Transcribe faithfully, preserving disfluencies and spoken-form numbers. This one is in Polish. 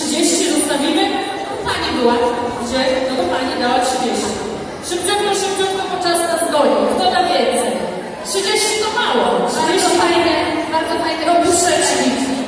trzydzieści zostawimy? Pani była. Gdzie? No to pani dała trzydzieści. Szybciutko, szybciutko, bo czas nas goni. Kto da więcej? trzydzieści to mało. trzydzieści Bardzo fajne, bardzo fajne. To półszecznik.